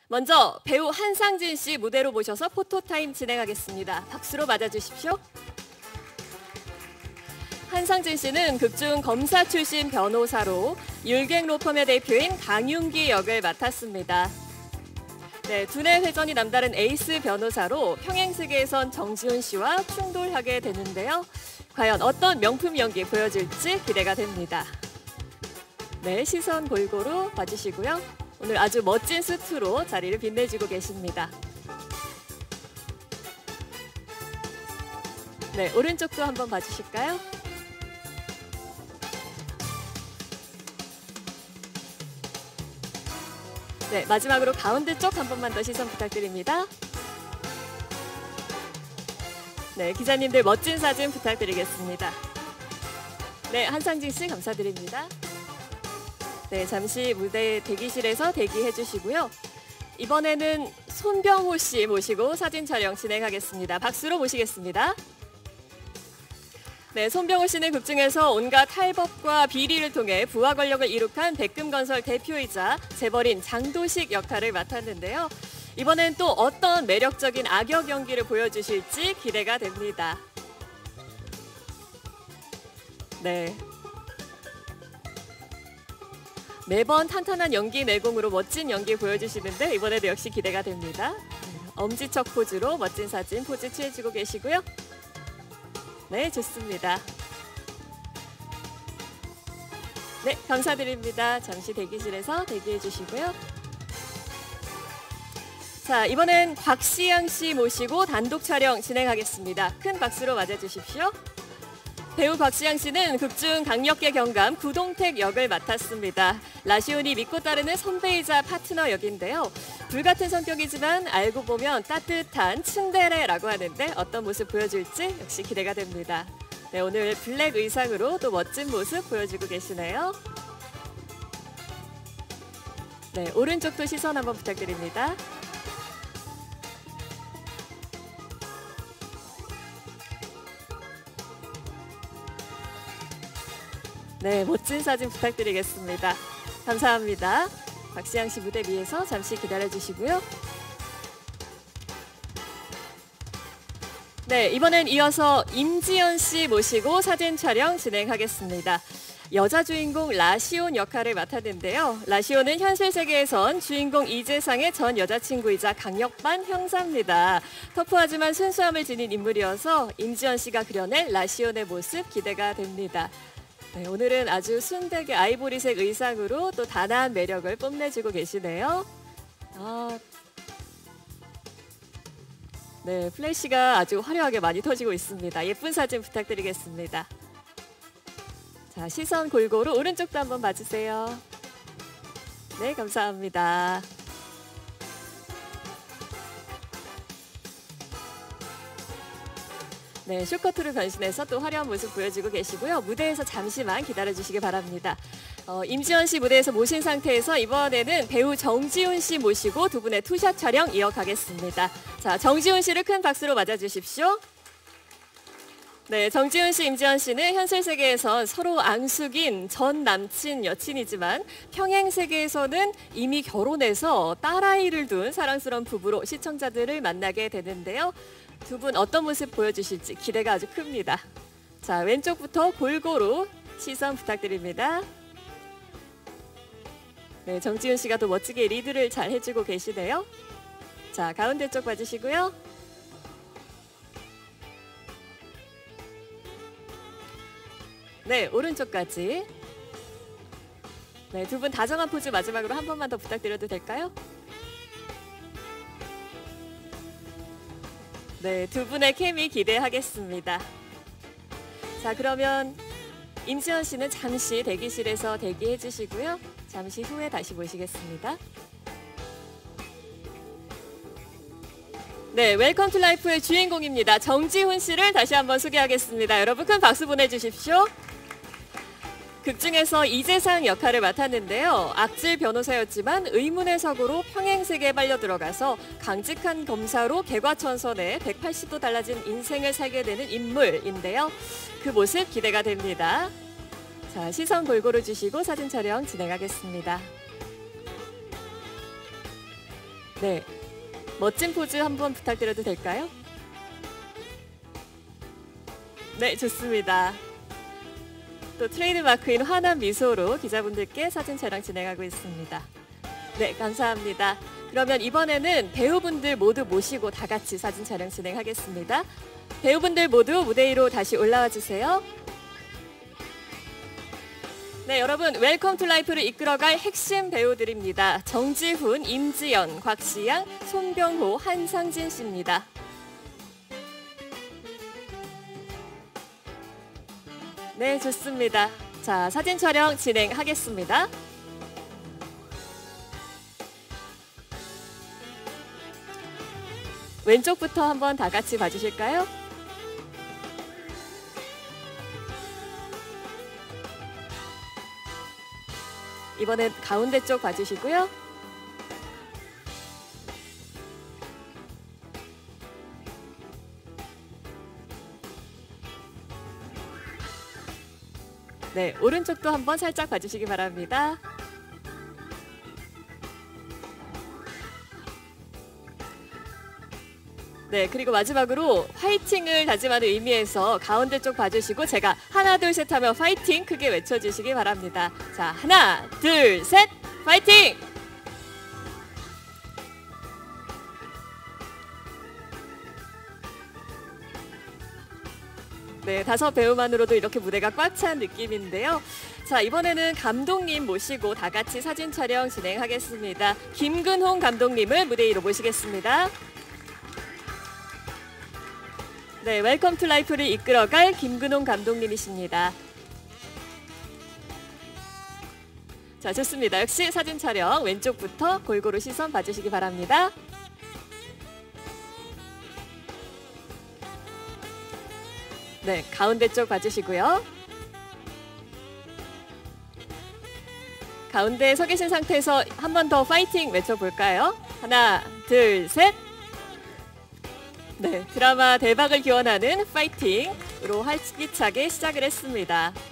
먼저 배우 한상진 씨 무대로 모셔서 포토타임 진행하겠습니다. 박수로 맞아주십시오. 한상진 씨는 극중 검사 출신 변호사로 율갱 로펌의 대표인 강윤기 역을 맡았습니다. 네, 두뇌 회전이 남다른 에이스 변호사로 평행세계에선 정지훈 씨와 충돌하게 되는데요. 과연 어떤 명품 연기 보여줄지 기대가 됩니다. 네, 시선 골고루 봐주시고요. 오늘 아주 멋진 수트로 자리를 빛내주고 계십니다. 네, 오른쪽도 한번 봐주실까요? 네, 마지막으로 가운데 쪽 한 번만 더 시선 부탁드립니다. 네, 기자님들 멋진 사진 부탁드리겠습니다. 네, 한상진 씨 감사드립니다. 네, 잠시 무대 대기실에서 대기해 주시고요. 이번에는 손병호 씨 모시고 사진 촬영 진행하겠습니다. 박수로 모시겠습니다. 네, 손병호 씨는 극중에서 온갖 탈법과 비리를 통해 부하 권력을 이룩한 백금건설 대표이자 재벌인 장도식 역할을 맡았는데요. 이번엔 또 어떤 매력적인 악역 연기를 보여주실지 기대가 됩니다. 네. 매번 탄탄한 연기 내공으로 멋진 연기 보여주시는데 이번에도 역시 기대가 됩니다. 엄지척 포즈로 멋진 사진 포즈 취해주고 계시고요. 네, 좋습니다. 네, 감사드립니다. 잠시 대기실에서 대기해 주시고요. 자, 이번엔 곽시양 씨 모시고 단독 촬영 진행하겠습니다. 큰 박수로 맞아주십시오. 배우 곽시양 씨는 극중 강력계 경감 구동택 역을 맡았습니다. 라시온이 믿고 따르는 선배이자 파트너 역인데요. 불같은 성격이지만 알고 보면 따뜻한 츤데레라고 하는데 어떤 모습 보여줄지 역시 기대가 됩니다. 네, 오늘 블랙 의상으로 또 멋진 모습 보여주고 계시네요. 네, 오른쪽도 시선 한번 부탁드립니다. 네, 멋진 사진 부탁드리겠습니다. 감사합니다. 박시양 씨 무대 위에서 잠시 기다려주시고요. 네, 이번엔 이어서 임지연 씨 모시고 사진 촬영 진행하겠습니다. 여자 주인공 라시온 역할을 맡았는데요. 라시온은 현실 세계에선 주인공 이재상의 전 여자친구이자 강력반 형사입니다. 터프하지만 순수함을 지닌 인물이어서 임지연 씨가 그려낸 라시온의 모습 기대가 됩니다. 네, 오늘은 아주 순백의 아이보리색 의상으로 또 단아한 매력을 뽐내주고 계시네요. 네, 플래시가 아주 화려하게 많이 터지고 있습니다. 예쁜 사진 부탁드리겠습니다. 자, 시선 골고루 오른쪽도 한번 봐주세요. 네, 감사합니다. 네, 쇼커트로 변신해서 또 화려한 모습 보여주고 계시고요. 무대에서 잠시만 기다려주시기 바랍니다. 임지연 씨 무대에서 모신 상태에서 이번에는 배우 정지훈 씨 모시고 두 분의 투샷 촬영 이어가겠습니다. 자, 정지훈 씨를 큰 박수로 맞아주십시오. 네, 정지훈 씨, 임지연 씨는 현실 세계에선 서로 앙숙인 전 남친 여친이지만 평행 세계에서는 이미 결혼해서 딸아이를 둔 사랑스러운 부부로 시청자들을 만나게 되는데요. 두 분 어떤 모습 보여주실지 기대가 아주 큽니다. 자, 왼쪽부터 골고루 시선 부탁드립니다. 네, 정지훈 씨가 또 멋지게 리드를 잘 해주고 계시네요. 자, 가운데 쪽 봐주시고요. 네, 오른쪽까지. 네, 두 분 다정한 포즈 마지막으로 한 번만 더 부탁드려도 될까요? 네, 두 분의 케미 기대하겠습니다. 자, 그러면 임지연 씨는 잠시 대기실에서 대기해 주시고요. 잠시 후에 다시 모시겠습니다. 네, 웰컴 투 라이프의 주인공입니다. 정지훈 씨를 다시 한번 소개하겠습니다. 여러분 큰 박수 보내주십시오. 극중에서 이재상 역할을 맡았는데요. 악질 변호사였지만 의문의 사고로 평행세계에 빨려 들어가서 강직한 검사로 개과천선에 180도 달라진 인생을 살게 되는 인물인데요. 그 모습 기대가 됩니다. 자, 시선 골고루 주시고 사진 촬영 진행하겠습니다. 네, 멋진 포즈 한번 부탁드려도 될까요? 네, 좋습니다. 또 트레이드마크인 환한 미소로 기자분들께 사진 촬영 진행하고 있습니다. 네, 감사합니다. 그러면 이번에는 배우분들 모두 모시고 다 같이 사진 촬영 진행하겠습니다. 배우분들 모두 무대 위로 다시 올라와 주세요. 네, 여러분 웰컴 투 라이프를 이끌어갈 핵심 배우들입니다. 정지훈, 임지연, 곽시양, 송병호, 한상진 씨입니다. 네, 좋습니다. 자, 사진 촬영 진행하겠습니다. 왼쪽부터 한번 다 같이 봐주실까요? 이번엔 가운데 쪽 봐주시고요. 네, 오른쪽도 한번 살짝 봐주시기 바랍니다. 네, 그리고 마지막으로 화이팅을 다짐하는 의미에서 가운데 쪽 봐주시고 제가 하나, 둘, 셋 하면 파이팅 크게 외쳐주시기 바랍니다. 자, 하나, 둘, 셋, 파이팅! 네, 5 배우만으로도 이렇게 무대가 꽉 찬 느낌인데요. 자, 이번에는 감독님 모시고 다 같이 사진 촬영 진행하겠습니다. 김근홍 감독님을 무대 위로 모시겠습니다. 네, 웰컴 투 라이프를 이끌어갈 김근홍 감독님이십니다. 자, 좋습니다. 역시 사진 촬영 왼쪽부터 골고루 시선 봐주시기 바랍니다. 네, 가운데 쪽 봐주시고요. 가운데에 서 계신 상태에서 한 번 더 파이팅 외쳐볼까요? 하나, 둘, 셋! 네, 드라마 대박을 기원하는 파이팅으로 활기차게 시작을 했습니다.